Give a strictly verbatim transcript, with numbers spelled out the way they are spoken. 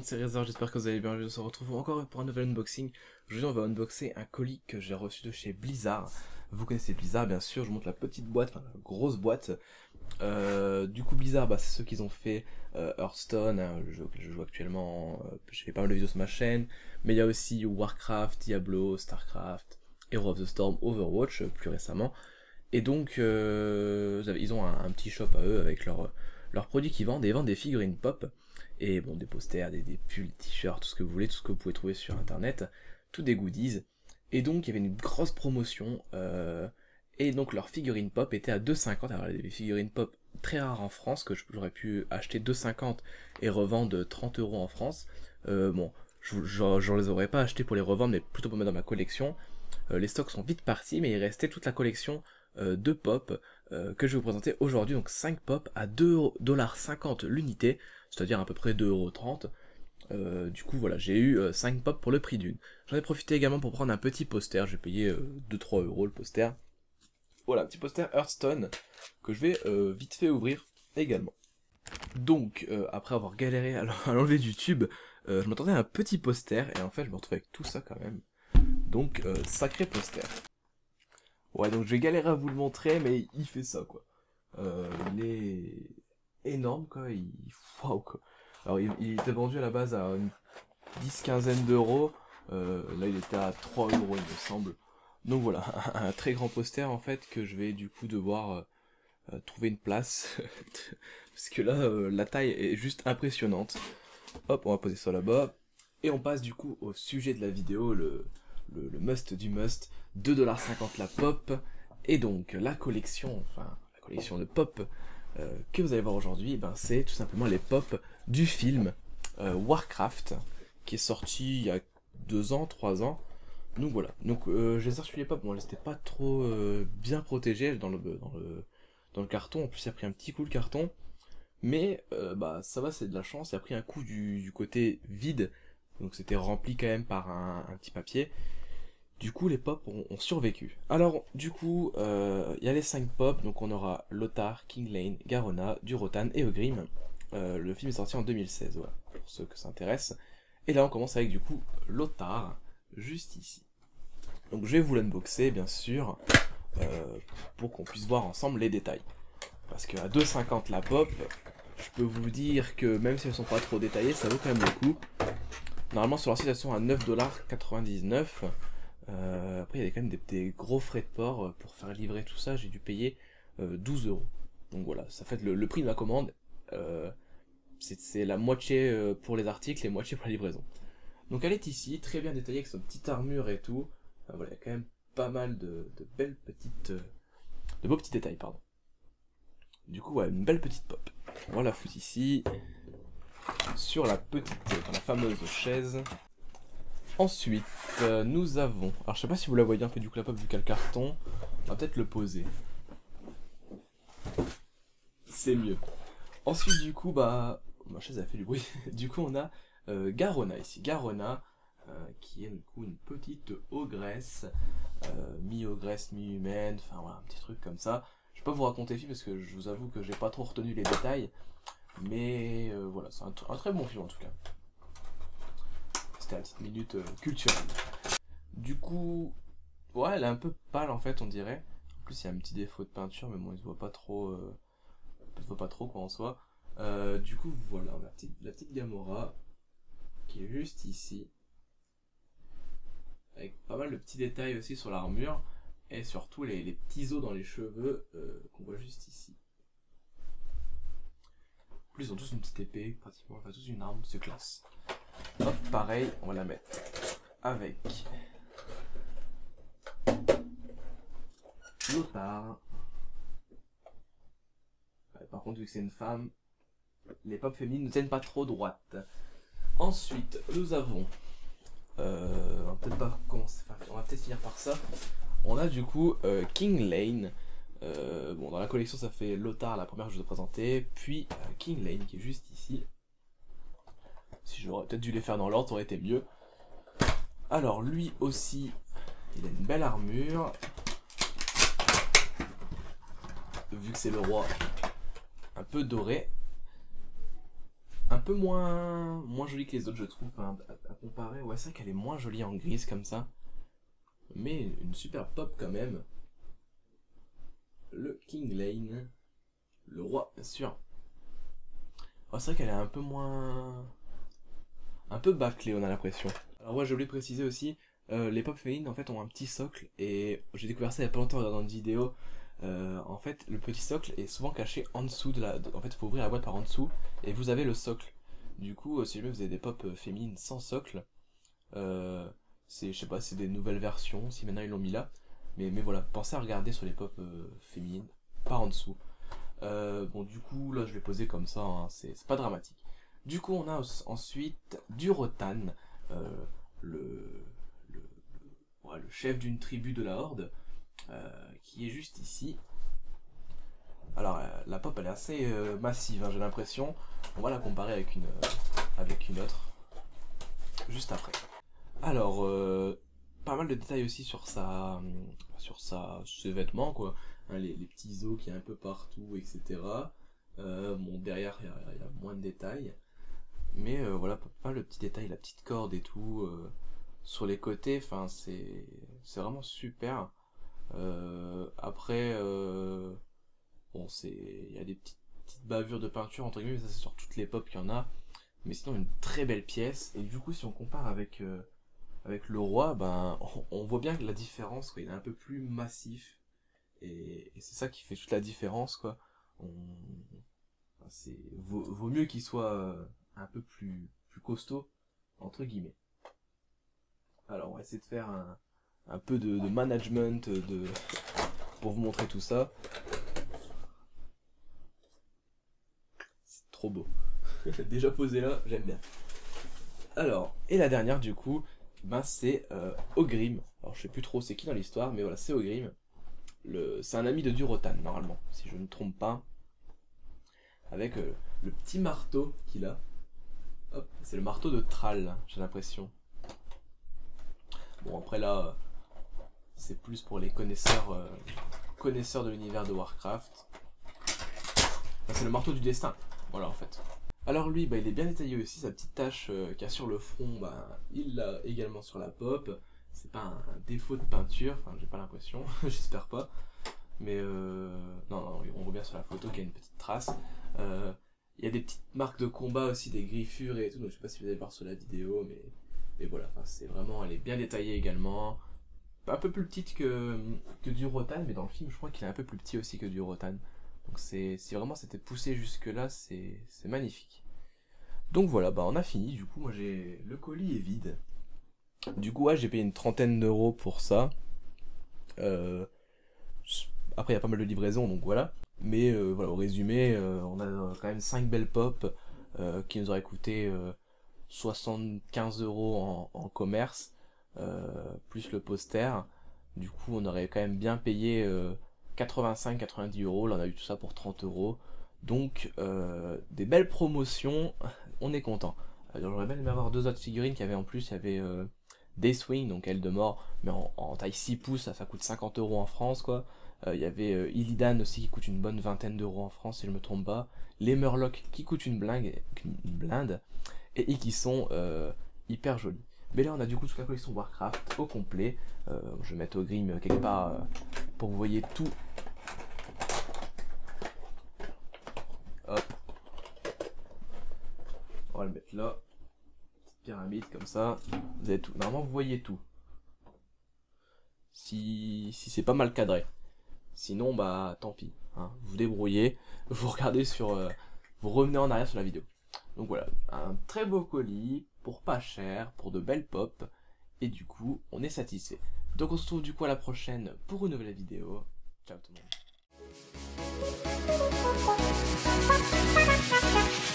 c'est Razor, j'espère que vous allez bien, je se retrouve encore pour un nouvel unboxing. Aujourd'hui on va unboxer un colis que j'ai reçu de chez Blizzard. Vous connaissez Blizzard bien sûr, je vous montre la petite boîte, enfin la grosse boîte. Euh, du coup Blizzard, bah, c'est ceux qui ont fait euh, Hearthstone, hein, le jeu que je joue actuellement, euh, j'ai fait pas mal de vidéos sur ma chaîne. Mais il y a aussi Warcraft, Diablo, Starcraft, Hero of the Storm, Overwatch euh, plus récemment. Et donc euh, ils ont un, un petit shop à eux avec leurs leurs produits qu'ils vendent, et ils vendent des figurines pop. Et bon, des posters, des, des pulls, des t-shirts, tout ce que vous voulez, tout ce que vous pouvez trouver sur internet, tout des goodies. Et donc il y avait une grosse promotion, euh, et donc leurs figurines pop étaient à deux cinquante. Alors des figurines pop très rares en France, que j'aurais pu acheter deux cinquante et revendre trente euros en France. Euh, bon, je, je, je les aurais pas achetés pour les revendre, mais plutôt pour mettre dans ma collection. Euh, les stocks sont vite partis, mais il restait toute la collection euh, de pop euh, que je vais vous présenter aujourd'hui. Donc cinq pop à deux dollars cinquante l'unité, c'est-à-dire à peu près deux euros trente. Euh, du coup voilà, j'ai eu euh, cinq pop pour le prix d'une. J'en ai profité également pour prendre un petit poster, j'ai payé euh, deux trois euros le poster. Voilà, un petit poster Hearthstone que je vais euh, vite fait ouvrir également. Donc, euh, après avoir galéré à l'enlever du tube, euh, je m'attendais à un petit poster, et en fait je me retrouve avec tout ça quand même. Donc, euh, sacré poster. Ouais, donc j'ai galéré à vous le montrer, mais il fait ça quoi. Euh, il est énorme quoi, il... Waouh quoi. Alors il, il était vendu à la base à une dix quinzaine d'euros, euh, là il était à trois euros il me semble. Donc voilà, un, un très grand poster en fait que je vais du coup devoir euh, trouver une place, parce que là euh, la taille est juste impressionnante. Hop, on va poser ça là-bas, et on passe du coup au sujet de la vidéo, le, le, le must du must, deux dollars cinquante la pop, et donc la collection, enfin la collection de pop Euh, que vous allez voir aujourd'hui, ben, c'est tout simplement les pop du film euh, Warcraft, qui est sorti il y a deux ans, trois ans. Donc voilà, donc euh, j'ai sorti les pop, bon elles n'étaient pas trop euh, bien protégées dans le, dans, le, dans le carton, en plus il a pris un petit coup le carton, mais euh, bah ça va, c'est de la chance, il a pris un coup du, du côté vide, donc c'était rempli quand même par un, un petit papier. Du coup, les pop ont, ont survécu. Alors, du coup, il euh, y a les cinq pop, donc on aura Lothar, King Lane, Garona, Durotan et Ogrim. Euh, le film est sorti en deux mille seize, voilà, pour ceux que ça intéresse. Et là, on commence avec, du coup, Lothar, juste ici. Donc, je vais vous l'unboxer, bien sûr, euh, pour qu'on puisse voir ensemble les détails. Parce qu'à deux cinquante la pop, je peux vous dire que même si elles sont pas trop détaillées, ça vaut quand même le coup. Normalement, sur leur site, elles sont à neuf dollars quatre-vingt-dix-neuf. Euh, après il y avait quand même des, des gros frais de port euh, pour faire livrer tout ça, j'ai dû payer euh, douze euros. Donc voilà, ça fait le, le prix de ma commande, euh, c'est la moitié euh, pour les articles et moitié pour la livraison. Donc elle est ici, très bien détaillée avec son petite armure et tout. Euh, voilà, il y a quand même pas mal de, de belles petites... Euh, de beaux petits détails, pardon. Du coup, ouais, une belle petite pop. On va la foutre ici, sur la petite, enfin, la fameuse chaise. Ensuite, euh, nous avons... Alors je sais pas si vous la voyez, en fait, du coup la pop, vu qu'elle carton, on va peut-être le poser. C'est mieux. Ensuite, du coup, bah... Ma chaise a fait du bruit. Du coup, on a euh, Garona ici. Garona, euh, qui est du coup une petite ogresse, euh, mi-ogresse, mi-humaine, enfin voilà, un petit truc comme ça. Je vais pas vous raconter le film, parce que je vous avoue que j'ai pas trop retenu les détails. Mais euh, voilà, c'est un, un très bon film en tout cas. C'était la petite minute euh, culturelle. Du coup, ouais, elle est un peu pâle en fait, on dirait. En plus, il y a un petit défaut de peinture, mais bon, il se voit pas trop, euh, il se voit pas trop quoi en soi. Euh, du coup, voilà, la petite, la petite Gamora qui est juste ici, avec pas mal de petits détails aussi sur l'armure et surtout les, les petits os dans les cheveux euh, qu'on voit juste ici. En plus, ils ont tous une petite épée, pratiquement, enfin tous une arme, c'est classe. Hop, pareil, on va la mettre avec Lothar. Ouais, par contre, vu que c'est une femme, les pop féminines ne tiennent pas trop droite. Ensuite, nous avons... Euh, on va peut-être pas commencer, enfin, on va peut-être finir par ça. On a du coup euh, King Lane. Euh, bon, dans la collection, ça fait Lothar, la première que je vous ai présentée, puis euh, King Lane qui est juste ici. Si j'aurais peut-être dû les faire dans l'ordre, ça aurait été mieux. Alors lui aussi, il a une belle armure. Vu que c'est le roi, un peu doré. Un peu moins, moins jolie que les autres, je trouve, hein, à, à comparer. Ouais, c'est vrai qu'elle est moins jolie en grise comme ça. Mais une super pop quand même. Le King Lane. Le roi, bien sûr. Oh, c'est vrai qu'elle est un peu moins... un peu bâclée, on a l'impression. Alors ouais, j'ai oublié de préciser aussi, euh, les pop féminines en fait ont un petit socle. Et j'ai découvert ça il y a pas longtemps dans une vidéo. Euh, en fait, le petit socle est souvent caché en dessous de la... En fait, il faut ouvrir la boîte par en dessous. Et vous avez le socle. Du coup, si jamais vous avez des pop féminines sans socle, euh, c'est, je sais pas, c'est des nouvelles versions, si maintenant ils l'ont mis là. Mais, mais voilà, pensez à regarder sur les pop euh, féminines, par en dessous. Euh, bon, du coup, là, je vais poser comme ça, hein, c'est pas dramatique. Du coup, on a ensuite Durotan, euh, le, le, le, ouais, le chef d'une tribu de la Horde, euh, qui est juste ici. Alors, euh, la pop, elle est assez euh, massive, hein, j'ai l'impression. On va la comparer avec une, euh, avec une autre, juste après. Alors, euh, pas mal de détails aussi sur sa, sur sa, ses vêtements, quoi. Hein, les, les petits os qui est un peu partout, et cetera. Euh, bon, derrière, il y, y a moins de détails. Mais euh, voilà, pas le petit détail, la petite corde et tout. Euh, sur les côtés, enfin, c'est c'est vraiment super. Euh, après, euh, bon, c'est il y a des petites, petites bavures de peinture, entre guillemets, mais ça c'est sur toutes les pop qu'il y en a. Mais sinon, une très belle pièce. Et du coup, si on compare avec... Euh, avec le roi, ben, on voit bien que la différence, quoi, il est un peu plus massif. Et, et c'est ça qui fait toute la différence, quoi. On, c'est, vaut, vaut mieux qu'il soit un peu plus, plus costaud, entre guillemets. Alors, on va essayer de faire un, un peu de, de management de, pour vous montrer tout ça. C'est trop beau. Déjà posé là, j'aime bien. Alors, et la dernière, du coup, ben c'est euh, Ogrim. Alors je sais plus trop c'est qui dans l'histoire, mais voilà, c'est Ogrim. Le... C'est un ami de Durotan, normalement, si je ne me trompe pas. Avec euh, le petit marteau qu'il a. Hop, c'est le marteau de Thrall, j'ai l'impression. Bon, après là, c'est plus pour les connaisseurs, euh, connaisseurs de l'univers de Warcraft. Enfin, c'est le marteau du destin, voilà en fait. Alors lui, bah, il est bien détaillé aussi, sa petite tache euh, qu'il y a sur le front, bah, il l'a également sur la pop. C'est pas un, un défaut de peinture, enfin j'ai pas l'impression, j'espère pas. Mais euh, non, non, on voit bien sur la photo qu'il y a une petite trace. Euh, il y a des petites marques de combat aussi, des griffures et tout, donc je sais pas si vous allez voir sur la vidéo, mais, mais voilà, c'est vraiment, elle est bien détaillée également. Un peu plus petite que, que Durotan, mais dans le film je crois qu'il est un peu plus petit aussi que Durotan. Donc c'est, si vraiment c'était poussé jusque là, c'est magnifique. Donc voilà, bah on a fini, du coup moi j'ai le colis est vide. Du coup ouais, j'ai payé une trentaine d'euros pour ça. Euh, après il y a pas mal de livraisons, donc voilà. Mais euh, voilà, au résumé, euh, on a quand même cinq belles pop euh, qui nous auraient coûté euh, soixante-quinze euros en, en commerce, euh, plus le poster. Du coup on aurait quand même bien payé euh, quatre-vingt-cinq à quatre-vingt-dix euros, là on a eu tout ça pour trente euros. Donc euh, des belles promotions, on est content. J'aurais bien aimé avoir deux autres figurines qui avaient en plus, il y avait euh, Deathwing, donc elle de mort, mais en, en taille six pouces, ça, ça coûte cinquante euros en France quoi. Euh, il y avait euh, Illidan aussi qui coûte une bonne vingtaine d'euros en France si je me trompe pas. Les Murlocs qui coûtent une blinde, une blinde et, et qui sont euh, hyper jolis. Mais là on a du coup toute la collection Warcraft au complet. Euh, je vais mettre Ogrim quelque part euh, pour que vous voyez tout. Hop. On va le mettre là. Petite pyramide comme ça. Vous avez tout. Normalement vous voyez tout. Si, si c'est pas mal cadré. Sinon bah tant pis. Hein. Vous vous débrouillez. Vous regardez sur. Euh, vous revenez en arrière sur la vidéo. Donc voilà. Un très beau colis. Pour pas cher. Pour de belles pop. Et du coup on est satisfait. Donc on se retrouve du coup à la prochaine pour une nouvelle vidéo. Ciao tout le monde.